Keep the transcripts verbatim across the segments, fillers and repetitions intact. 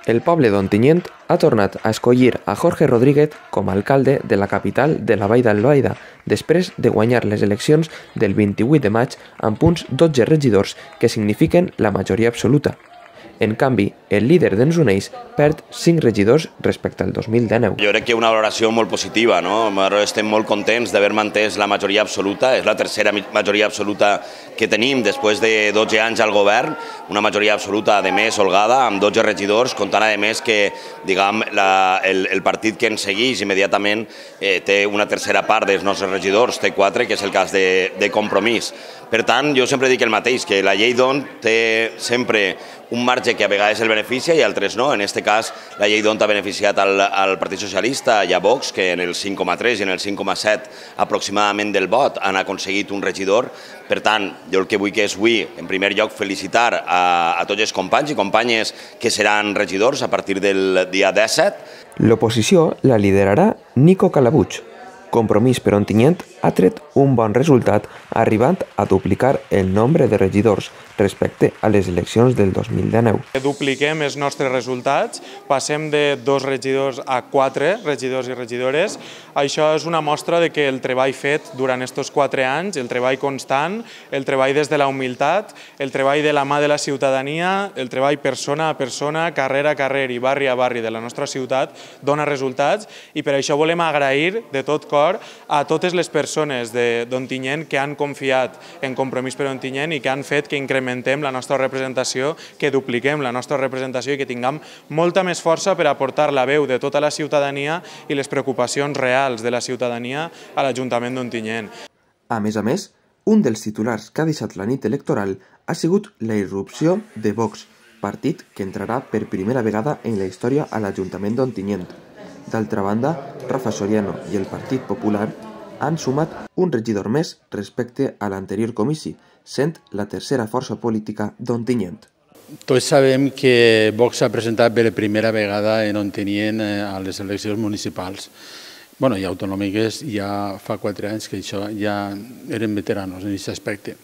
El poble d'Ontinyent ha tornat a escollir a Jorge Rodríguez com a alcalde de la capital de la Vall d'Albaida, després de guanyar les eleccions del vint-i-vuit de maig amb uns dotze regidors que signifiquen la majoria absoluta. En canvi, el líder d'Ens Uneix perd cinc regidors respecte al dos mil dinou. Jo crec que una valoració molt positiva, no? Estem molt contents d'haver mantès la majoria absoluta, és la tercera majoria absoluta que tenim després de dotze anys al govern, una majoria absoluta, a més, holgada, amb dotze regidors, comptant, a més, que diguem, la, el, el partit que ens segueix immediatament eh, té una tercera part dels nostres regidors, té quatre, que és el cas de, de Compromís. Per tant, jo sempre dic el mateix, que la llei d'Ont té sempre un marge que a vegades el beneficia i altres no. En aquest cas, la llei d'Ont ha beneficiat al, al Partit Socialista i a Vox, que en el cinc coma tres i en el cinc coma set aproximadament del vot han aconseguit un regidor. Per tant, jo el que vull que és avui, en primer lloc, felicitar a, a tots els companys i companyes que seran regidors a partir del dia disset. L'oposició la liderarà Nico Calabuig. Compromís per Ontinyent ha tret un bon resultat arribant a duplicar el nombre de regidors respecte a les eleccions del dos mil dinou. Dupliquem els nostres resultats, passem de dos regidors a quatre regidors i regidores. Això és una mostra de que el treball fet durant aquests quatre anys, el treball constant, el treball des de la humilitat, el treball de la mà de la ciutadania, el treball persona a persona, carrer a carrer i barri a barri de la nostra ciutat dona resultats i per això volem agrair de tot cor a totes les persones d'Ontinyent que han confiat en Compromís per Ontinyent i que han fet que incrementem la nostra representació, que dupliquem la nostra representació i que tinguem molta més força per aportar la veu de tota la ciutadania i les preocupacions reals de la ciutadania a l'Ajuntament d'Ontinyent. A més a més, un dels titulars que ha deixat la nit electoral ha sigut la irrupció de Vox, partit que entrarà per primera vegada en la història a l'Ajuntament d'Ontinyent. D'altra banda, Rafa Soriano i el Partit Popular han sumat un regidor més respecte a l'anterior comici, sent la tercera força política d'Ontinyent. Tots sabem que Vox s'ha presentat per primera vegada en Ontinyent a les eleccions municipals bueno, i autonòmiques. Ja fa quatre anys que això ja eren veteranos en aquest aspecte.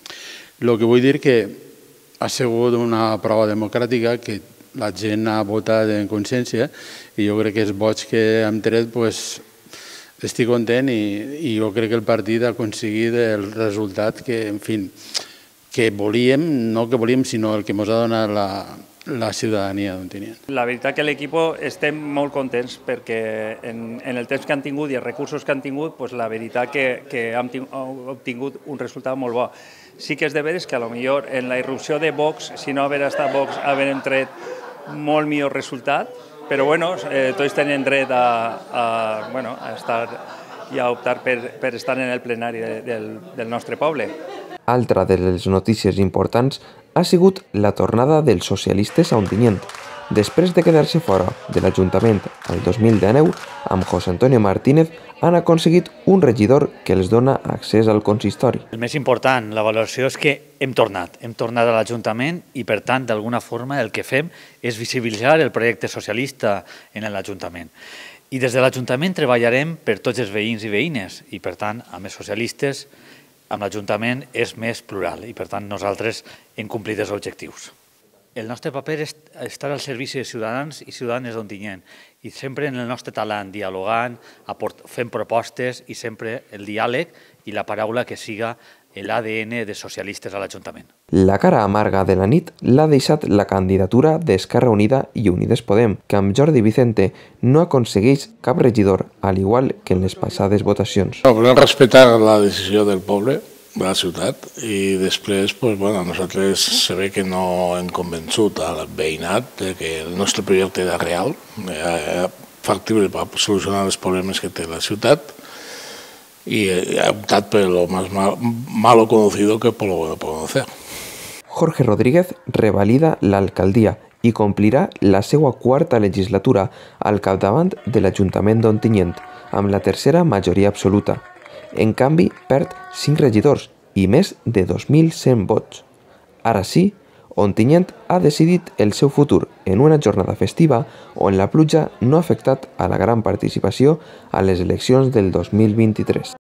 El que vull dir que ha sigut una prova democràtica que la gent ha votat en consciència i jo crec que els vots que hem tret estic content i jo crec que el partit ha aconseguit el resultat que, en fi, que volíem, no que volíem, sinó el que ens ha donat la ciutadania d'Ontinyent. La veritat que l'equip estem molt contents perquè en el temps que han tingut i els recursos que han tingut, la veritat que hem obtingut un resultat molt bo. Sí que és de veres que potser en la irrupció de Vox, si no haver estat Vox, haver tret molt millor resultat, però bueno, tots tenen dret a estar i a optar per estar en el plenari del nostre poble. Altra de les notícies importants ha sigut la tornada dels socialistes a Ontinyent. Després de quedar-se fora de l'Ajuntament el dos mil dinou, amb José Antonio Martínez han aconseguit un regidor que els dona accés al consistori. El més important, la valoració, és que hem tornat. Hem tornat a l'Ajuntament i, per tant, d'alguna forma el que fem és visibilitzar el projecte socialista en l'Ajuntament. I des de l'Ajuntament treballarem per tots els veïns i veïnes i, per tant, amb els socialistes, amb l'Ajuntament és més plural i, per tant, nosaltres hem complit els objectius. El nostre paper és estar al servici de ciutadans i ciutadanes d'Ontinyent i sempre en el nostre talent, dialogant, fent propostes i sempre el diàleg i la paraula que siga l'A D N de socialistes a l'Ajuntament. La cara amarga de la nit l'ha deixat la candidatura d'Esquerra Unida i Unides Podem, que amb Jordi Vicente no aconsegueix cap regidor, al igual que en les passades votacions. Volem respectar la decisió del poble, de la ciutat, i després nosaltres se ve que no hem convençut al veïnat que el nostre projecte era real, factible per solucionar els problemes que té la ciutat i ha optat per lo más malo conocido que por lo bueno conocer. Jorge Rodríguez revalida l'alcaldia i complirà la seva quarta legislatura al capdavant de l'Ajuntament d'Ontinyent, amb la tercera majoria absoluta. En canvi, perd cinc regidors i més de dos mil cent vots. Ara sí, Ontinyent ha decidit el seu futur en una jornada festiva on la pluja no ha afectat a la gran participació a les eleccions del dos mil vint-i-tres.